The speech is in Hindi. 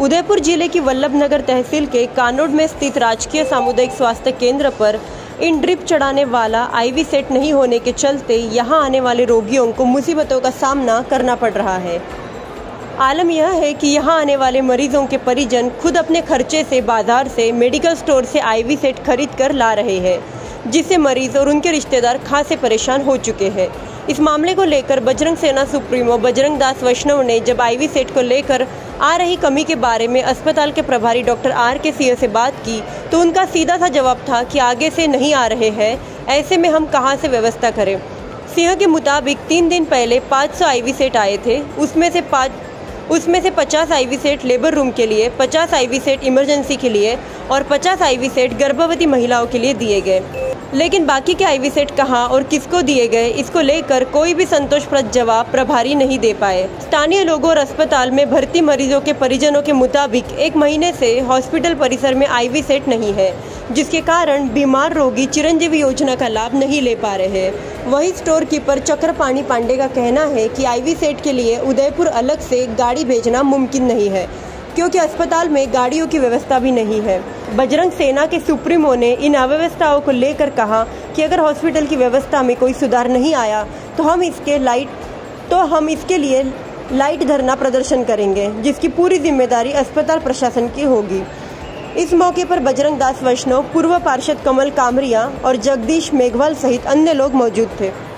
उदयपुर जिले की वल्लभनगर तहसील के कानोड़ में स्थित राजकीय सामुदायिक स्वास्थ्य केंद्र पर इन ड्रिप चढ़ाने वाला आईवी सेट नहीं होने के चलते यहां आने वाले रोगियों को मुसीबतों का सामना करना पड़ रहा है। आलम यह है कि यहां आने वाले मरीजों के परिजन खुद अपने खर्चे से बाजार से मेडिकल स्टोर से आईवी सेट खरीद कर ला रहे हैं, जिससे मरीज और उनके रिश्तेदार खासे परेशान हो चुके हैं। इस मामले को लेकर बजरंग सेना सुप्रीमो बजरंग दास वैष्णव ने जब आईवी सेट को लेकर आ रही कमी के बारे में अस्पताल के प्रभारी डॉक्टर आर.के. सिंह से बात की तो उनका सीधा सा जवाब था कि आगे से नहीं आ रहे हैं, ऐसे में हम कहां से व्यवस्था करें। सिंह के मुताबिक 3 दिन पहले 500 आईवी सेट आए थे, उसमें से 50 आईवी सेट लेबर रूम के लिए, 50 आईवी सेट इमरजेंसी के लिए और 50 आईवी सेट गर्भवती महिलाओं के लिए दिए गए। लेकिन बाकी के आईवी सेट कहां और किसको दिए गए, इसको लेकर कोई भी संतोषप्रद जवाब प्रभारी नहीं दे पाए। स्थानीय लोगों और अस्पताल में भर्ती मरीजों के परिजनों के मुताबिक 1 महीने से हॉस्पिटल परिसर में आईवी सेट नहीं है, जिसके कारण बीमार रोगी चिरंजीवी योजना का लाभ नहीं ले पा रहे हैं। वही स्टोर कीपर चक्रपाणी पांडे का कहना है कि आईवी सेट के लिए उदयपुर अलग से गाड़ी भेजना मुमकिन नहीं है, क्योंकि अस्पताल में गाड़ियों की व्यवस्था भी नहीं है। बजरंग सेना के सुप्रीमो ने इन अव्यवस्थाओं को लेकर कहा कि अगर हॉस्पिटल की व्यवस्था में कोई सुधार नहीं आया तो हम इसके लिए लाइट धरना प्रदर्शन करेंगे, जिसकी पूरी जिम्मेदारी अस्पताल प्रशासन की होगी। इस मौके पर बजरंग दास वैष्णव, पूर्व पार्षद कमल कामरिया और जगदीश मेघवाल सहित अन्य लोग मौजूद थे।